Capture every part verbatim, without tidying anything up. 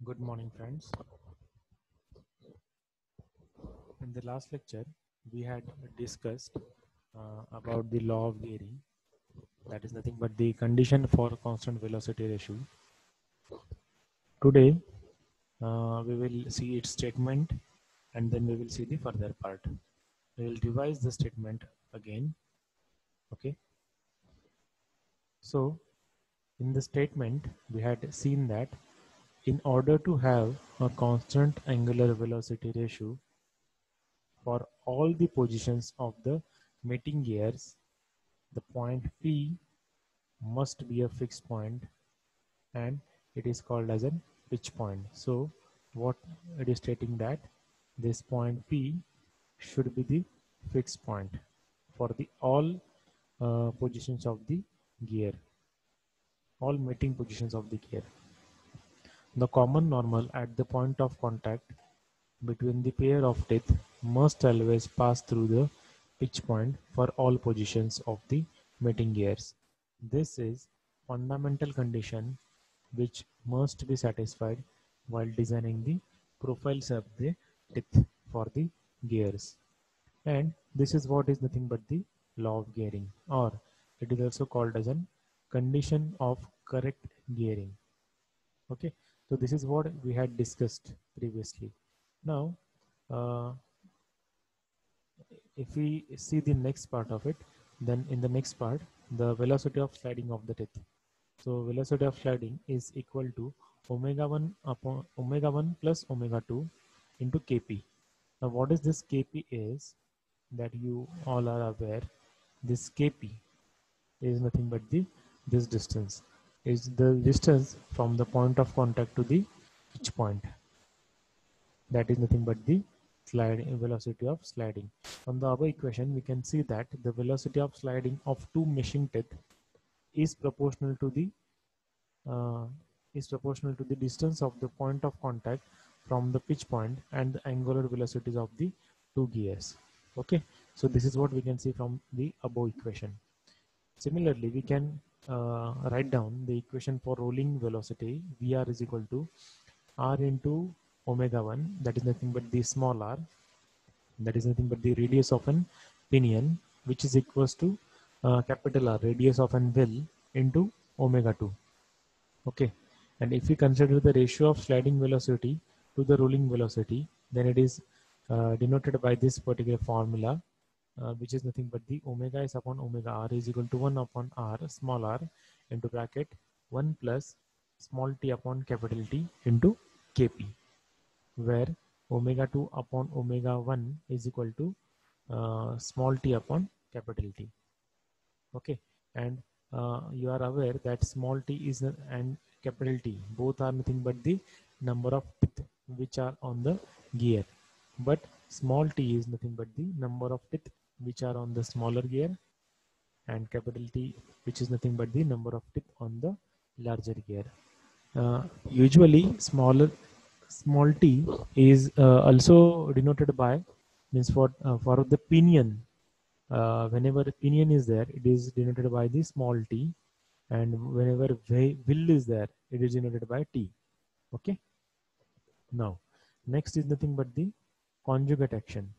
Good morning, friends. In the last lecture, we had discussed uh, about the law of gearing. That is nothing but the condition for constant velocity ratio. Today, uh, we will see its statement and then we will see the further part. We will revise the statement again. Okay. So, in the statement, we had seen that in order to have a constant angular velocity ratio for all the positions of the mating gears, the point P must be a fixed point and it is called as a pitch point. So what it is stating that this point P should be the fixed point for the all uh, positions of the gear, all mating positions of the gear. The common normal at the point of contact between the pair of teeth must always pass through the pitch point for all positions of the mating gears. This is fundamental condition which must be satisfied while designing the profiles of the teeth for the gears. And this is what is nothing but the law of gearing, or it is also called as a condition of correct gearing. Okay, so this is what we had discussed previously. Now, uh, if we see the next part of it, then in the next part, the velocity of sliding of the teeth. So velocity of sliding is equal to omega one upon omega one plus omega two into kp. Now what is this kp is that you all are aware. This kp is nothing but the this distance is the distance from the point of contact to the pitch point. That is nothing but the sliding velocity of sliding. From the above equation, we can see that the velocity of sliding of two meshing teeth is proportional to the uh, is proportional to the distance of the point of contact from the pitch point and the angular velocities of the two gears. Okay, so this is what we can see from the above equation. Similarly, we can uh, write down the equation for rolling velocity. Vr is equal to r into omega one, that is nothing but the small r, that is nothing but the radius of an pinion, which is equals to uh, capital R, radius of an wheel, into omega two. Okay, and if we consider the ratio of sliding velocity to the rolling velocity, then it is uh, denoted by this particular formula, uh, which is nothing but the omega is upon omega r is equal to one upon r small r into bracket one plus small t upon capital T into kp, where omega two upon omega one is equal to uh, small t upon capital T. Okay, and uh, you are aware that small t is a, and capital T both are nothing but the number of teeth which are on the gear, but small t is nothing but the number of teeth which are on the smaller gear, and capital T which is nothing but the number of teeth on the larger gear. Uh, usually smaller small t is uh, also denoted by means for uh, for the pinion. Uh, whenever pinion is there, it is denoted by the small t, and whenever will is there, it is denoted by t. Okay. Now, next is nothing but the conjugate action.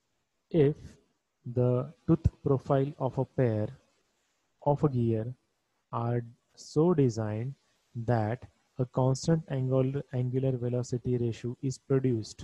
If the tooth profile of a pair of a gear are so designed that a constant angular angular velocity ratio is produced.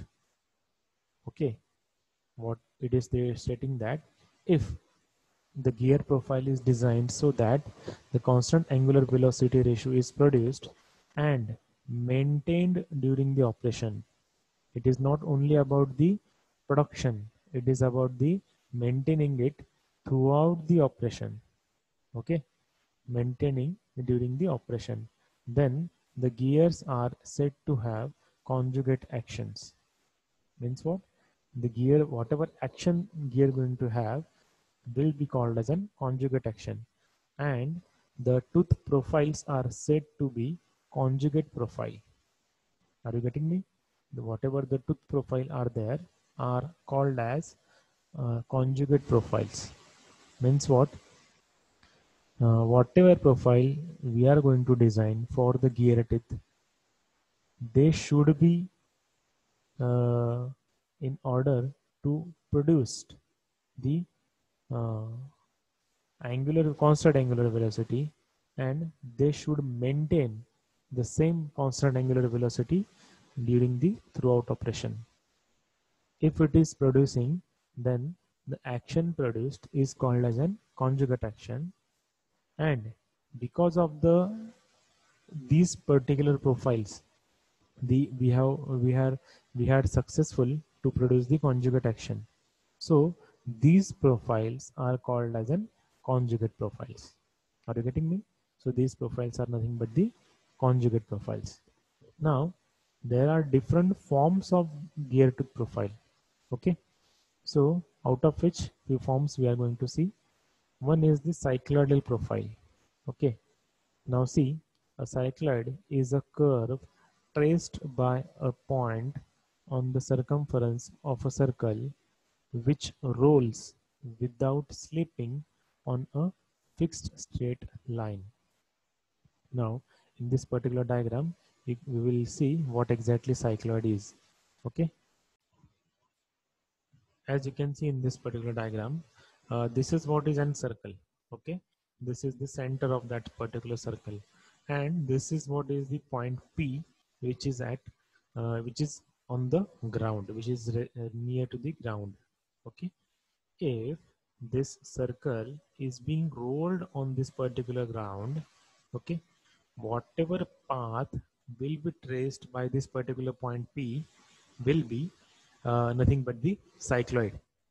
Okay, what it is they stating that if the gear profile is designed so that the constant angular velocity ratio is produced and maintained during the operation. It is not only about the production, it is about the maintaining it throughout the operation. Okay, maintaining during the operation. Then the gears are said to have conjugate actions. Means what? The gear, whatever action gear going to have will be called as an conjugate action, and the tooth profiles are said to be conjugate profile. Are you getting me? The, whatever the tooth profile are there are called as uh, conjugate profiles. Means what? Uh, whatever profile we are going to design for the gear teeth, they should be uh, in order to produce the uh, angular constant angular velocity, and they should maintain the same constant angular velocity during the throughout operation. If it is producing, then the action produced is called as an conjugate action, and because of the these particular profiles, the we have we had we had successful to produce the conjugate action. So these profiles are called as an conjugate profiles. Are you getting me? So these profiles are nothing but the conjugate profiles. Now there are different forms of gear tooth profile. Okay, so out of which few forms we are going to see. One is the cycloidal profile. Okay, now see, a cycloid is a curve traced by a point on the circumference of a circle which rolls without slipping on a fixed straight line. Now, in this particular diagram, we, we will see what exactly cycloid is. Okay. As you can see in this particular diagram, uh, this is what is an circle. Okay. This is the center of that particular circle. And this is what is the point P, which is at, uh, which is on the ground, which is uh, near to the ground. Okay. If this circle is being rolled on this particular ground, okay, whatever path will be traced by this particular point P will be uh, nothing but the cycloid.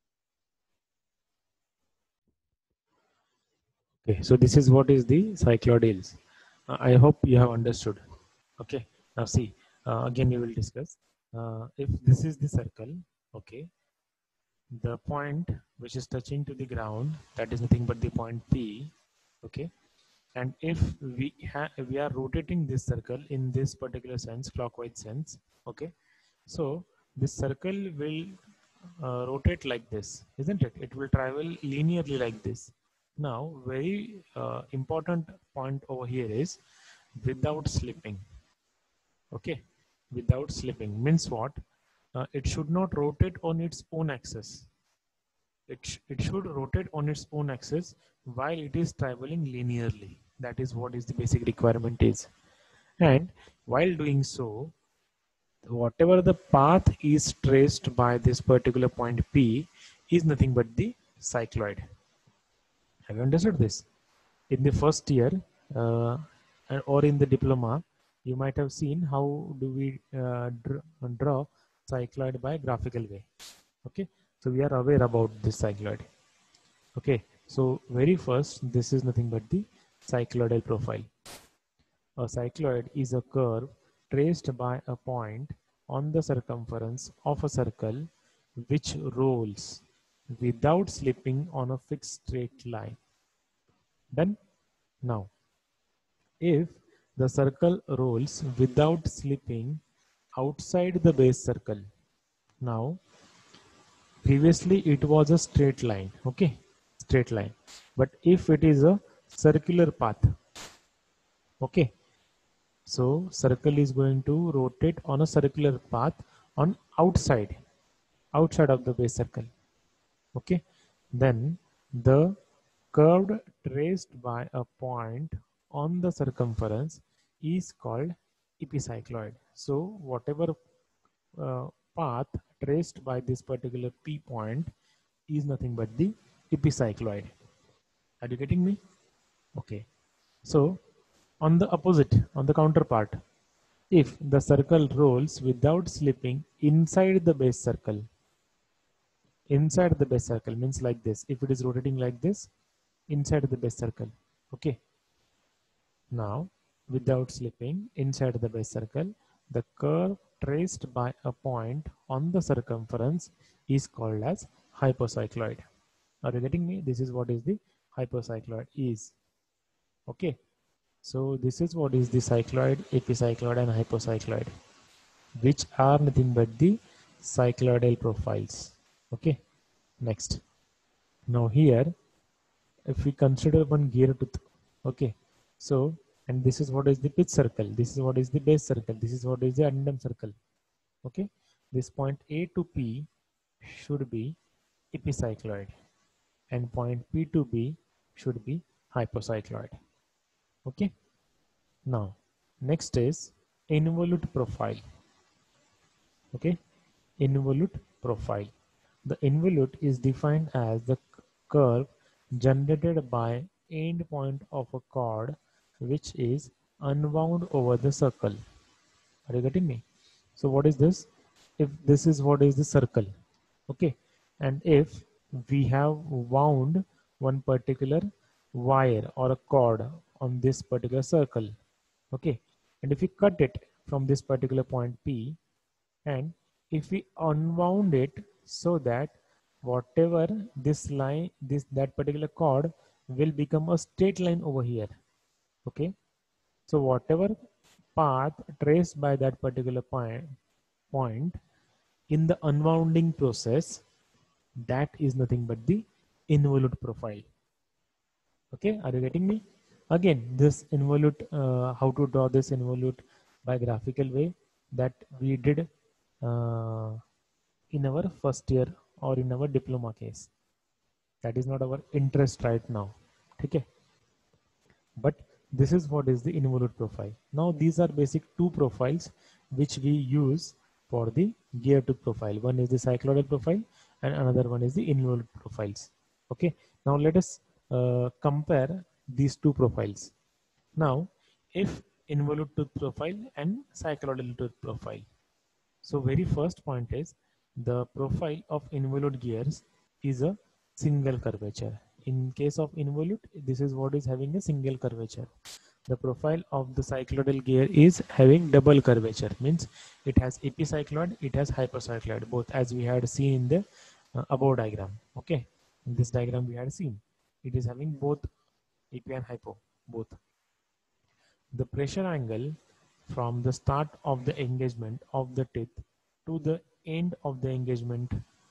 Okay, so this is what is the cycloid is. Uh, I hope you have understood. Okay, now see, uh, again we will discuss. Uh, if this is the circle, okay, the point which is touching to the ground, that is nothing but the point P, okay, and if we have we are rotating this circle in this particular sense, clockwise sense, okay, so this circle will uh, rotate like this, isn't it? It will travel linearly like this. Now, very uh, important point over here is without slipping. Okay, without slipping means what? Uh, it should not rotate on its own axis. It, sh it should rotate on its own axis while it is traveling linearly. That is what is the basic requirement is. And while doing so, whatever the path is traced by this particular point P is nothing but the cycloid. Have you understood this? In the first year uh, or in the diploma, you might have seen how do we uh, draw cycloid by graphical way. Okay, so we are aware about this cycloid. Okay, so very first, this is nothing but the cycloidal profile. A cycloid is a curve traced by a point on the circumference of a circle which rolls without slipping on a fixed straight line. Done? Now, if the circle rolls without slipping outside the base circle, now previously it was a straight line, okay, straight line, but if it is a circular path, okay, so circle is going to rotate on a circular path on outside, outside of the base circle, okay, then the curve traced by a point on the circumference is called epicycloid. So whatever uh, path traced by this particular P point is nothing but the epicycloid. Are you getting me? Okay. So on the opposite, on the counterpart, if the circle rolls without slipping inside the base circle, inside the base circle means like this, if it is rotating like this, inside the base circle, okay. Now, without slipping inside the base circle, the curve traced by a point on the circumference is called as hypocycloid. Are you getting me? This is what is the hypocycloid is. Okay. So this is what is the cycloid, epicycloid and hypocycloid, which are nothing but the cycloidal profiles. Okay. Next. Now here, if we consider one gear tooth, okay. So and this is what is the pitch circle, this is what is the base circle, this is what is the addendum circle. Okay, this point A to P should be epicycloid and point P to B should be hypocycloid. Okay, now next is involute profile. Okay, involute profile. The involute is defined as the curve generated by end point of a chord which is unwound over the circle. Are you getting me? So what is this? If this is what is the circle, okay, and if we have wound one particular wire or a cord on this particular circle, okay, and if we cut it from this particular point P, and if we unwound it so that whatever this line, this that particular cord will become a straight line over here. Okay, so whatever path traced by that particular point point in the unwounding process, that is nothing but the involute profile. Okay, are you getting me? Again, this involute, uh, how to draw this involute by graphical way, that we did uh, in our first year or in our diploma case. That is not our interest right now. Okay, but this is what is the involute profile. Now these are basic two profiles which we use for the gear tooth profile. One is the cycloidal profile and another one is the involute profiles. Okay, now let us uh, compare these two profiles. Now if involute tooth profile and cycloidal tooth profile. So very first point is the profile of involute gears is a single curvature. In case of involute, this is what is having a single curvature. The profile of the cycloidal gear is having double curvature, means it has epicycloid, it has hypocycloid, both, as we had seen in the uh, above diagram. Okay, in this diagram we had seen it is having both epi and hypo, both. The pressure angle from the start of the engagement of the teeth to the end of the engagement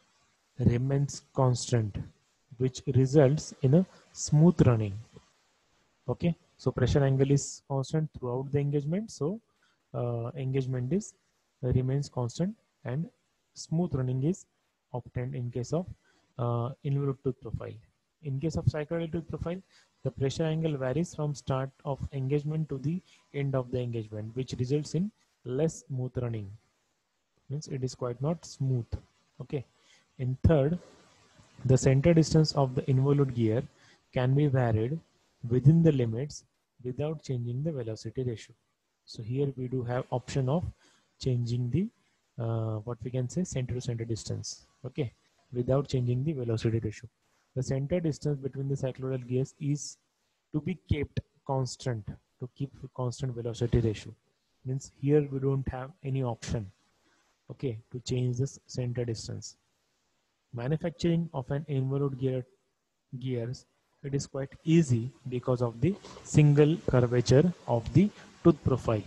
remains constant, which results in a smooth running. Okay, so pressure angle is constant throughout the engagement, so uh, engagement is uh, remains constant and smooth running is obtained in case of uh, involute tooth profile. In case of cycloidal tooth profile, the pressure angle varies from start of engagement to the end of the engagement, which results in less smooth running, means it is quite not smooth. Okay, in third, the center distance of the involute gear can be varied within the limits without changing the velocity ratio. So here we do have option of changing the uh, what we can say center to center distance, okay, without changing the velocity ratio. The center distance between the cycloidal gears is to be kept constant, to keep constant velocity ratio, means here we don't have any option, okay, to change this center distance. Manufacturing of an involute gear gears, it is quite easy because of the single curvature of the tooth profile,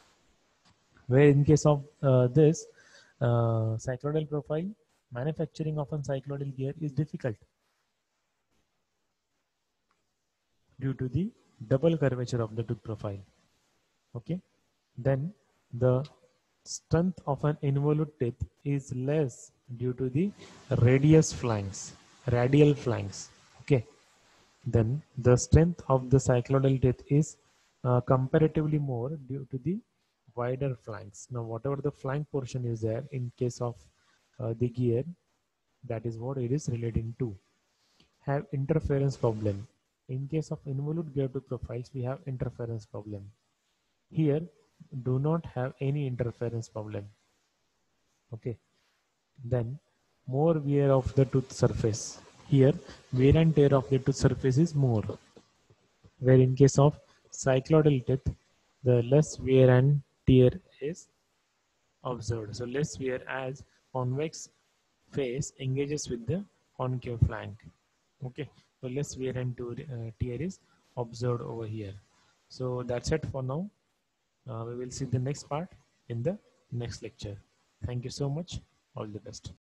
where in case of uh, this uh, cycloidal profile, manufacturing of a cycloidal gear is difficult due to the double curvature of the tooth profile. Okay, then the strength of an involute teeth is less due to the radius flanks, radial flanks. Okay, then the strength of the cycloidal teeth is uh, comparatively more due to the wider flanks. Now whatever the flank portion is there in case of uh, the gear, that is what it is relating to. Have interference problem. In case of involute gear tooth profiles, we have interference problem. Here do not have any interference problem. Okay, then more wear of the tooth surface. Here wear and tear of the tooth surface is more, where in case of cycloidal teeth, the less wear and tear is observed. So less wear as convex face engages with the concave flank. Okay, so less wear and tear is observed over here. So that's it for now. Uh, we will see the next part in the next lecture. Thank you so much. All the best.